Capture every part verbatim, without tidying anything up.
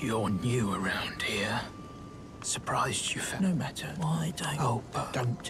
You're new around here. Surprised you found... No matter. Why don't... Oh, but don't.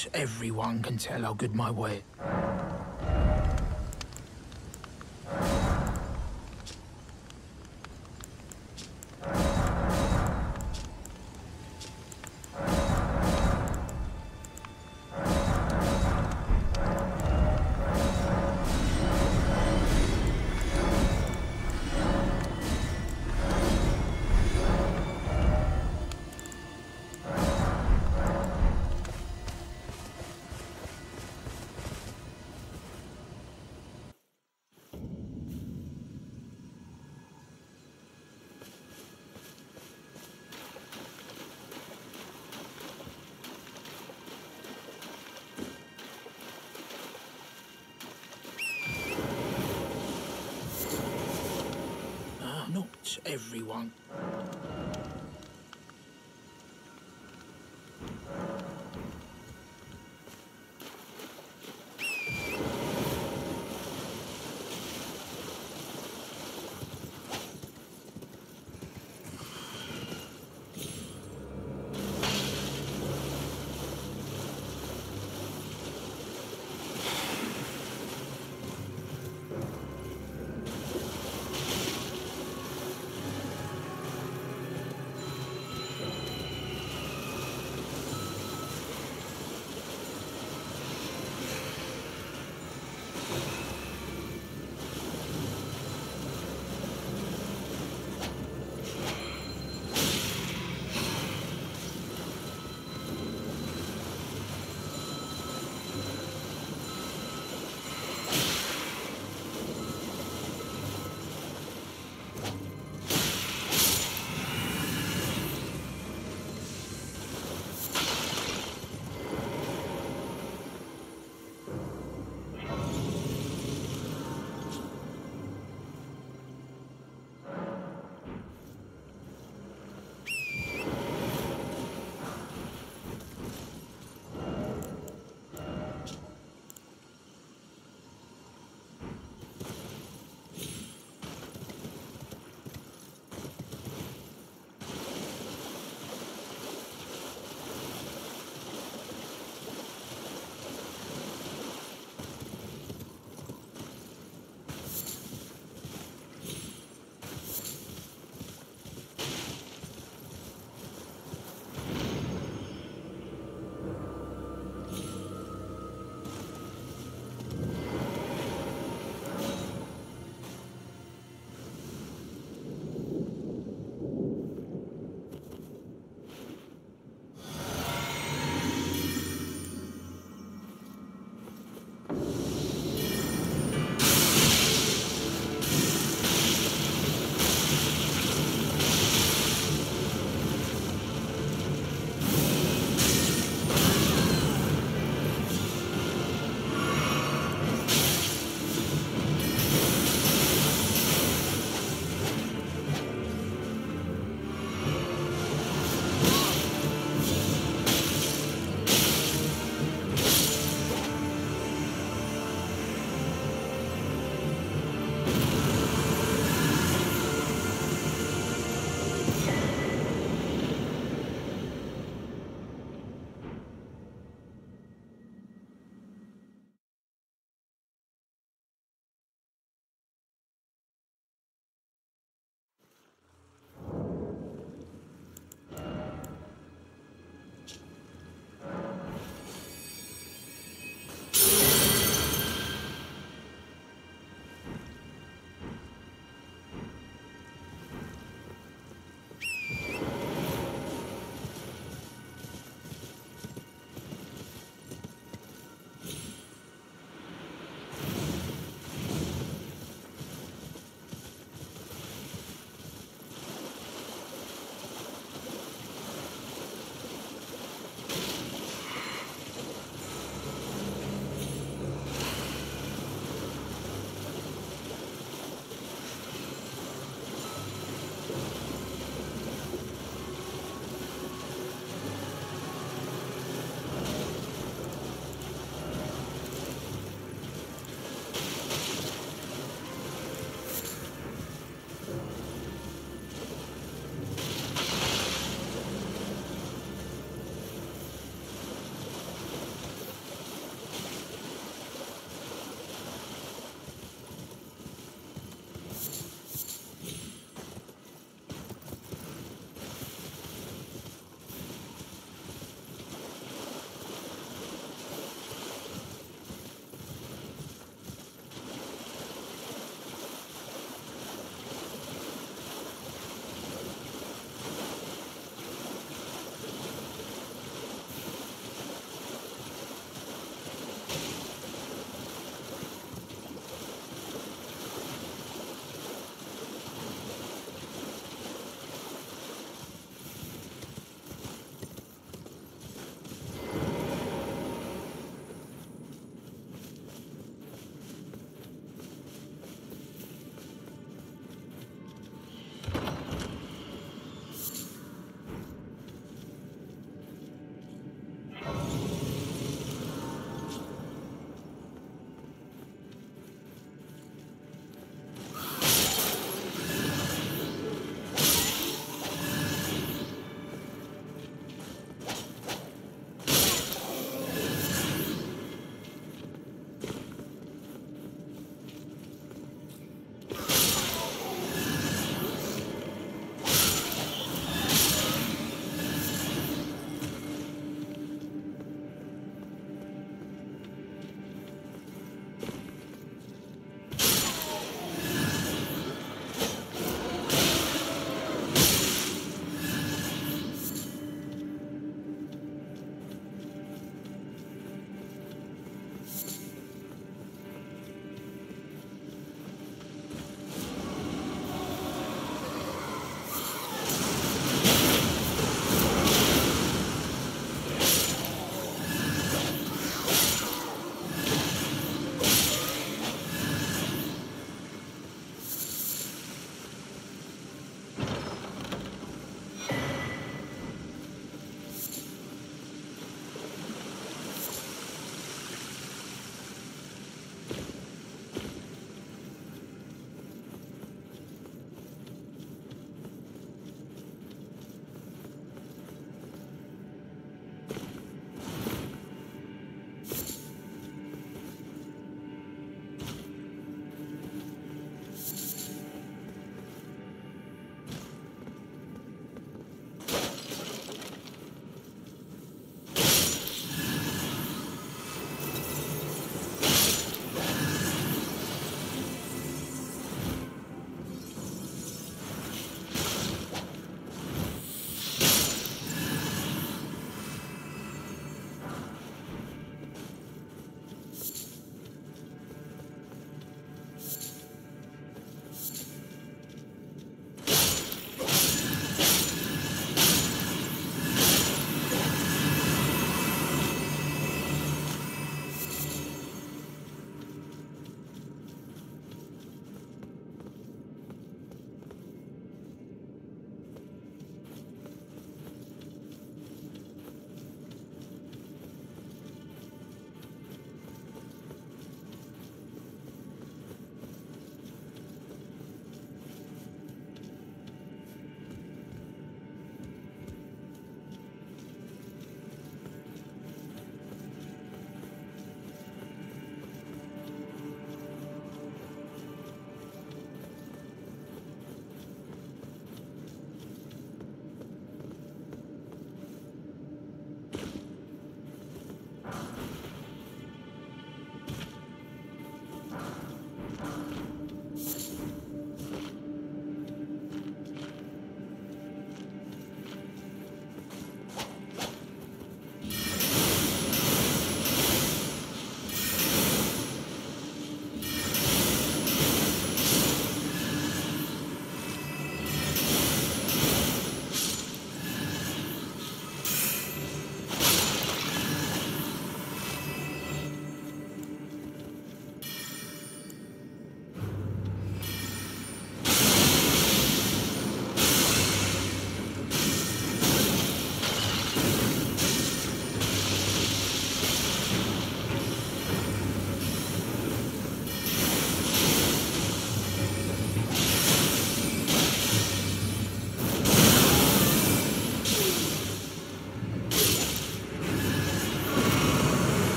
Not everyone can tell how good my way. Not everyone.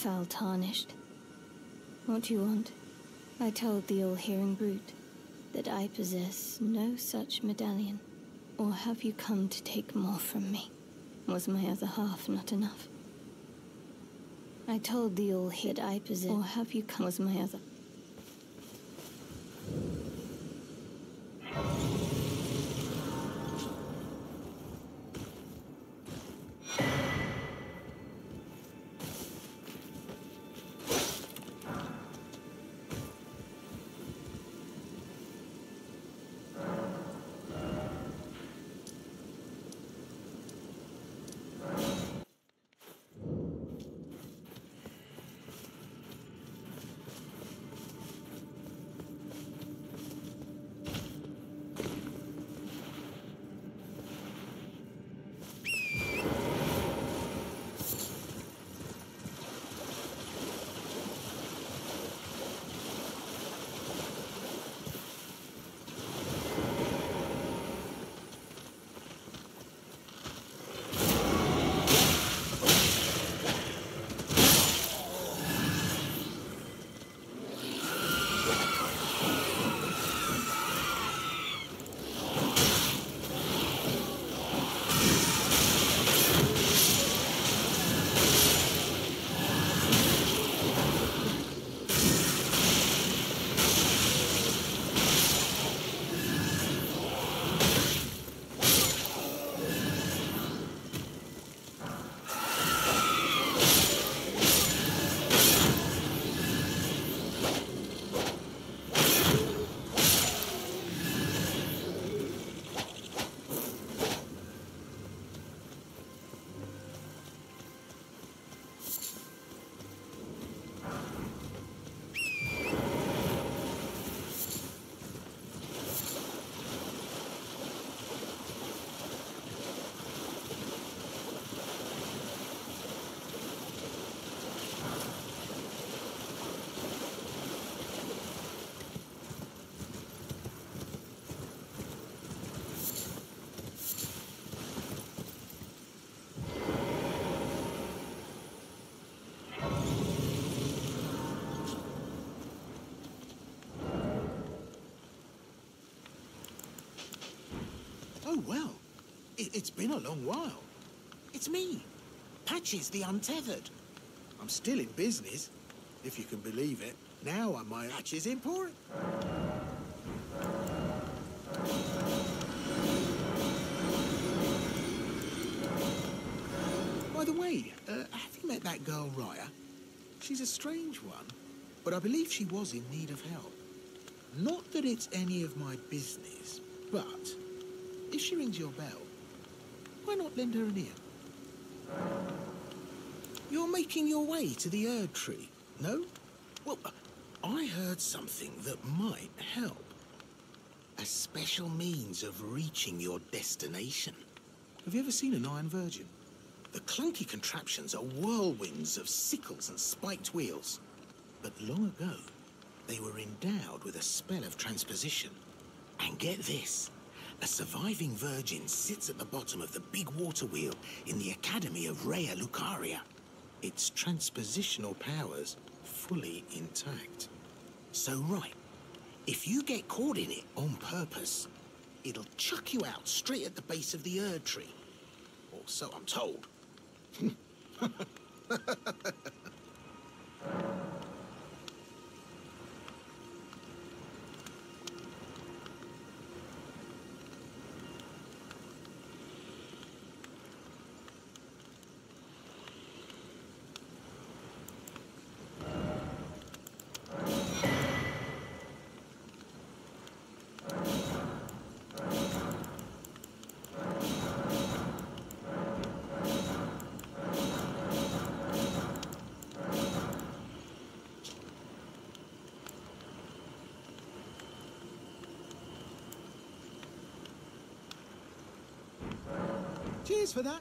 foul tarnished. What do you want? I told the all-hearing brute that I possess no such medallion. Or have you come to take more from me? Was my other half not enough? I told the all-hearing that I possess... Or have you come... Was my other... Oh, well, it, it's been a long while. It's me, Patches the Untethered. I'm still in business, if you can believe it. Now I'm my Patches Emporium. By the way, uh, have you met that girl, Raya? She's a strange one, but I believe she was in need of help. Not that it's any of my business, but if she rings your bell, why not lend her an ear? You're making your way to the Erd Tree, no? Well, I heard something that might help. A special means of reaching your destination. Have you ever seen an Iron Virgin? The clunky contraptions are whirlwinds of sickles and spiked wheels. But long ago, they were endowed with a spell of transposition. And get this. A surviving virgin sits at the bottom of the big water wheel in the Academy of Rhea Lucaria. Its transpositional powers fully intact. So right, if you get caught in it on purpose, it'll chuck you out straight at the base of the Erd Tree. Or so I'm told. Cheers for that.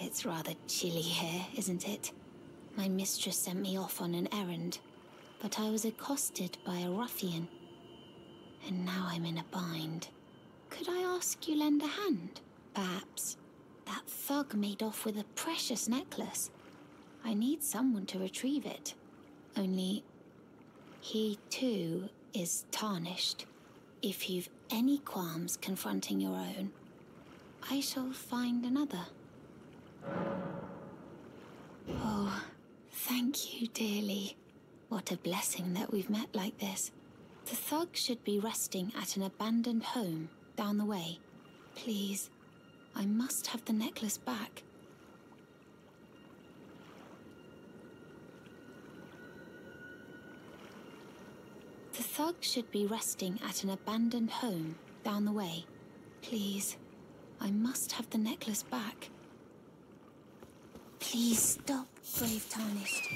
It's rather chilly here, isn't it? My mistress sent me off on an errand, but I was accosted by a ruffian. And now I'm in a bind. Could I ask you lend a hand? Perhaps. That thug made off with a precious necklace. I need someone to retrieve it. Only, he too is tarnished. If you've any qualms confronting your own, I shall find another. Oh, thank you dearly. What a blessing that we've met like this. The thug should be resting at an abandoned home down the way. Please, I must have the necklace back. The thug should be resting at an abandoned home down the way. Please, I must have the necklace back. Please stop, brave Tarnished.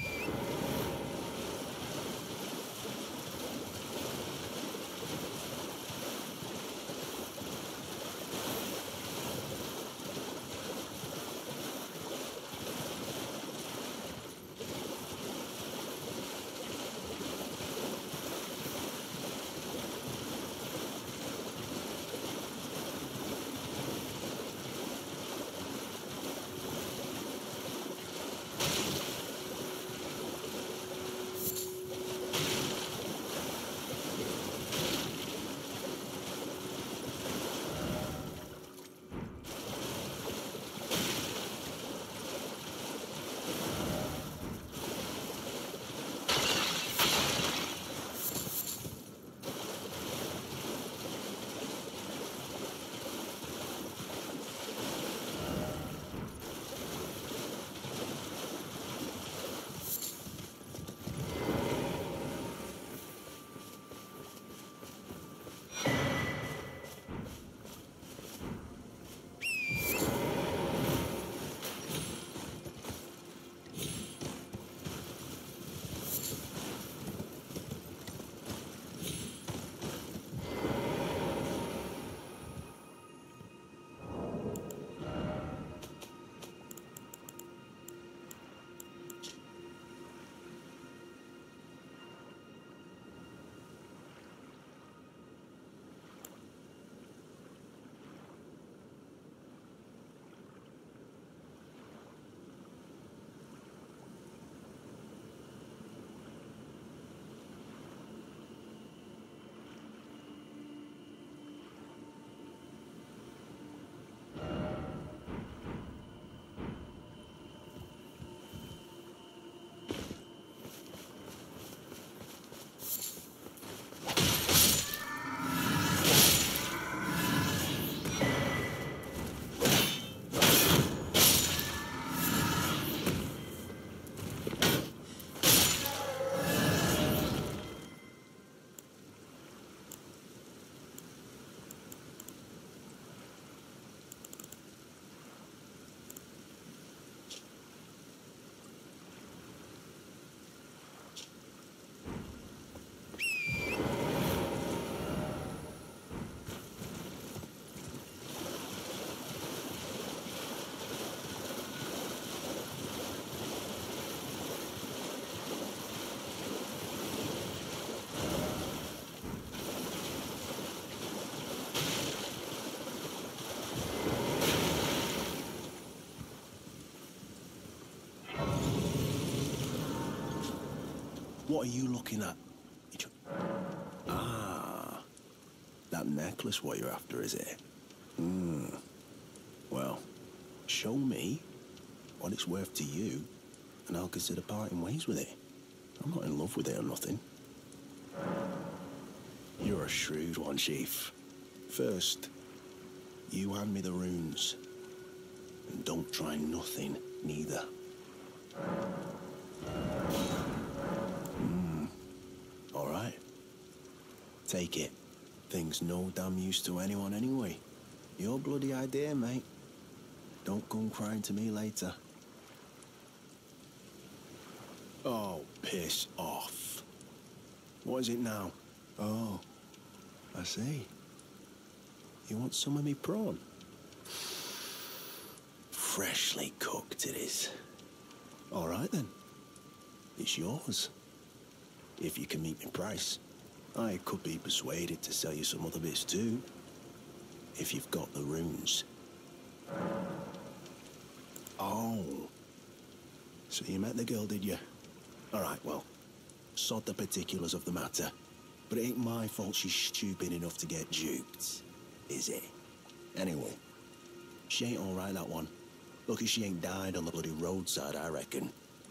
What are you looking at? Ah, that necklace what you're after, is it? Hmm. Well, show me what it's worth to you, and I'll consider parting ways with it. I'm not in love with it or nothing. You're a shrewd one, Chief. First, you hand me the runes. And don't try nothing, neither. Hmm. All right. Take it. Thing's no damn use to anyone anyway. Your bloody idea, mate. Don't come crying to me later. Oh, piss off. What is it now? Oh, I see. You want some of me prawn? freshly cooked it is. All right then. It's yours. If you can meet me price, I could be persuaded to sell you some other bits too. If you've got the runes. Oh. So you met the girl, did you? All right, well, sod the particulars of the matter. But it ain't my fault she's stupid enough to get duped, is it? Anyway, she ain't all right, that one. Lucky she ain't died on the bloody roadside, I reckon.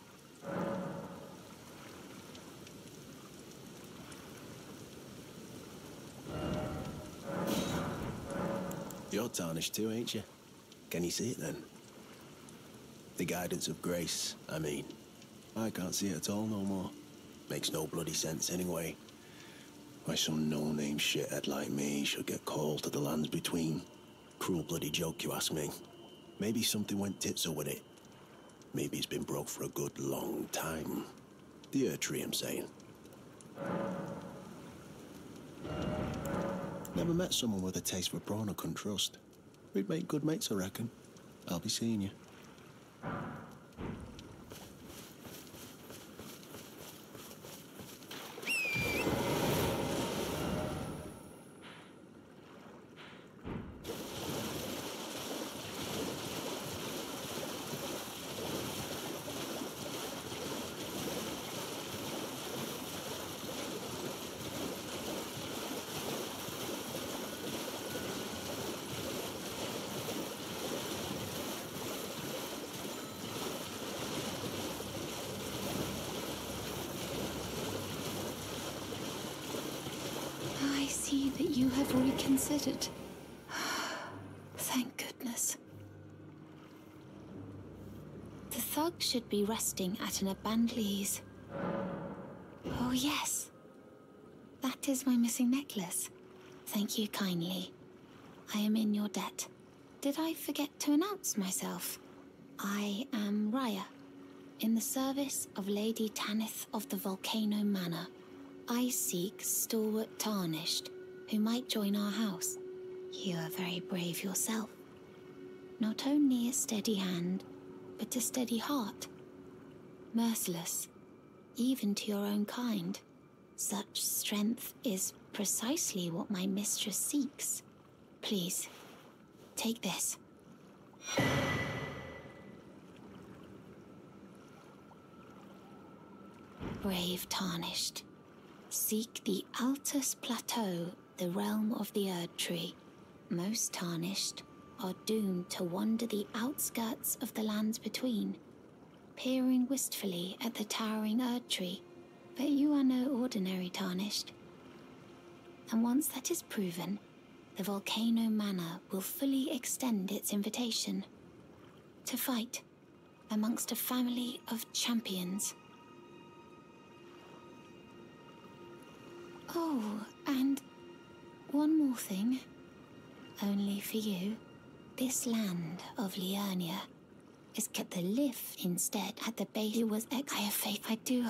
You're tarnished too, ain't you? Can you see it then? The guidance of grace, I mean. I can't see it at all no more. Makes no bloody sense anyway. Why some no-name shithead like me should get called to the lands between. Cruel bloody joke, you ask me. Maybe something went tits-up with it. Maybe it's been broke for a good long time. The Earth Tree, I'm saying. Never met someone with a taste for prawn I couldn't trust. We'd make good mates, I reckon. I'll be seeing you. That you have reconsidered. Thank goodness. The thug should be resting at an abandoned lease. Oh yes. That is my missing necklace. Thank you kindly. I am in your debt. Did I forget to announce myself? I am Raya, in the service of Lady Tanith of the Volcano Manor. I seek stalwart tarnished who might join our house. You are very brave yourself. Not only a steady hand, but a steady heart. Merciless, even to your own kind. Such strength is precisely what my mistress seeks. Please, take this. Brave tarnished. Seek the Altus Plateau, the realm of the Erd Tree. Most tarnished are doomed to wander the outskirts of the lands between, peering wistfully at the towering Erd Tree. But you are no ordinary tarnished. And once that is proven, the Volcano Manor will fully extend its invitation to fight amongst a family of champions. Oh, and one more thing. Only for you. This land of Liurna is kept the lift instead at the base. It was ex- I have faith. I do.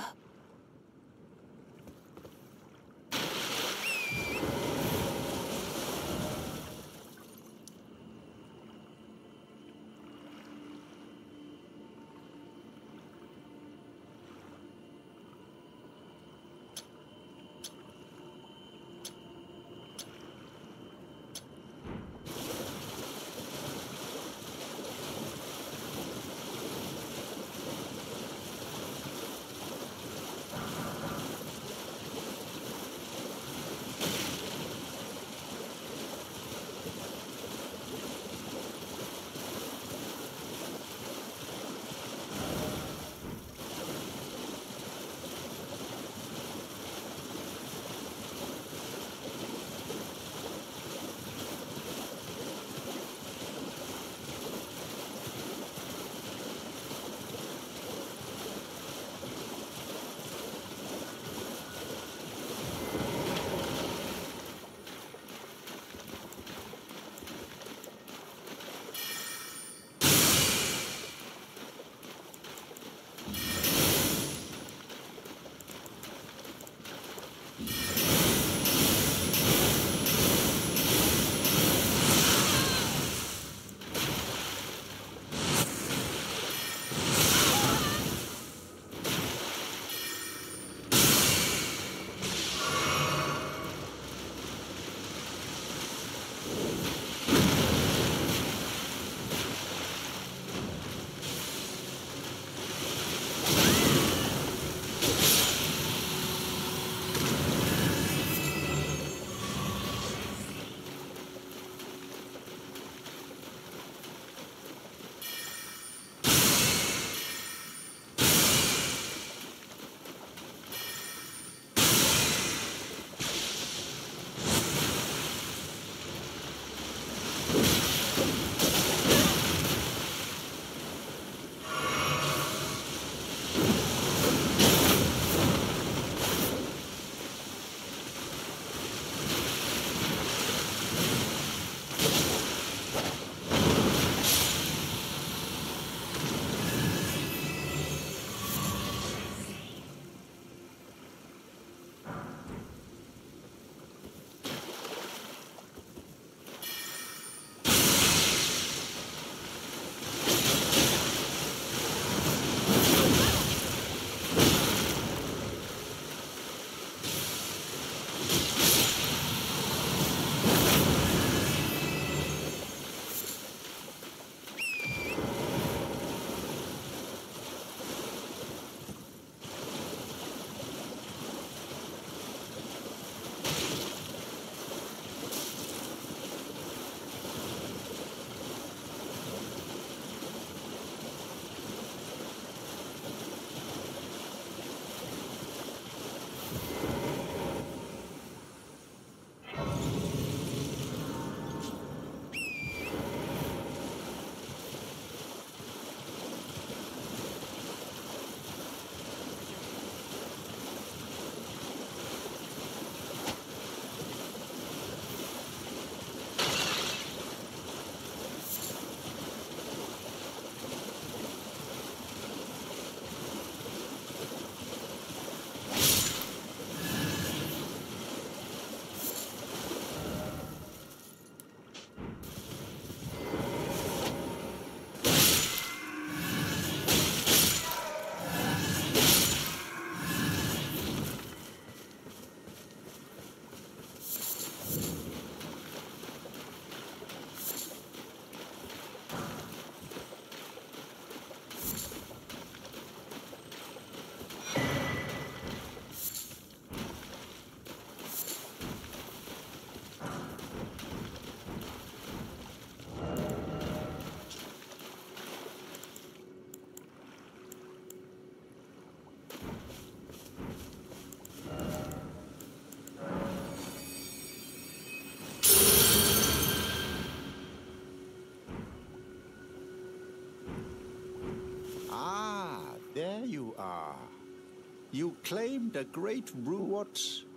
You claimed a great rune. What?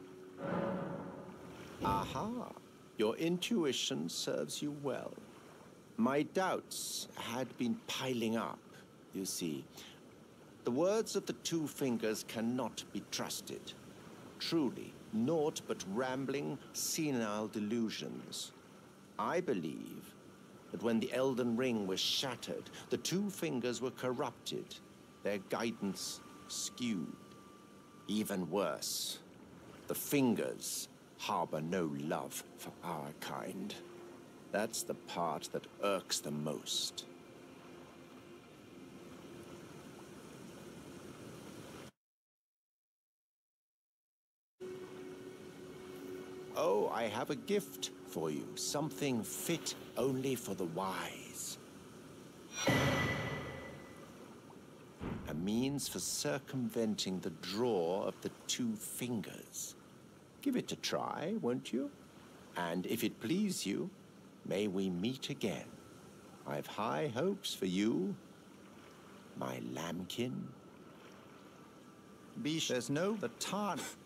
Aha. Your intuition serves you well. My doubts had been piling up, you see. The words of the Two Fingers cannot be trusted. Truly, naught but rambling, senile delusions. I believe that when the Elden Ring was shattered, the Two Fingers were corrupted, their guidance skewed. Even worse, the Fingers harbor no love for our kind. That's the part that irks the most. Oh, I have a gift for you, something fit only for the wise. A means for circumventing the draw of the Two Fingers. Give it a try, won't you? And if it please you, may we meet again. I've high hopes for you, my lambkin. Be There's no the tarn.